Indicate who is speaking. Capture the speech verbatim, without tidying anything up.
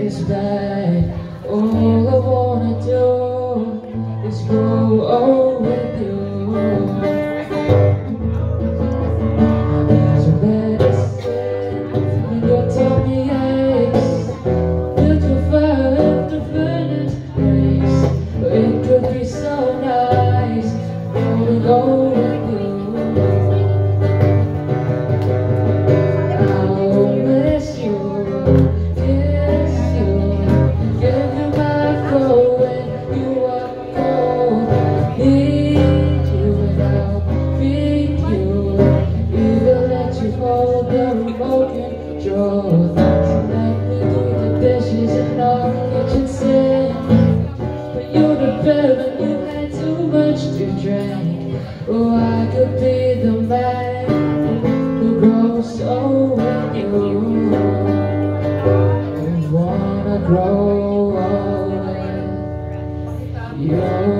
Speaker 1: is bad. All I wanna do is grow old with you. There's a medicine in your tummy aches. Built your fire to furnace place. It could be so nice growing old with you. I'll miss you, kiss you, give you my coat when you are cold. Need you and I'll feed you, even let you hold the remote control. Things make me do the dishes in our kitchen sink, but you're the better when you had too much to drink. Oh, I could be the man who grows so with you. I wanna grow old with you.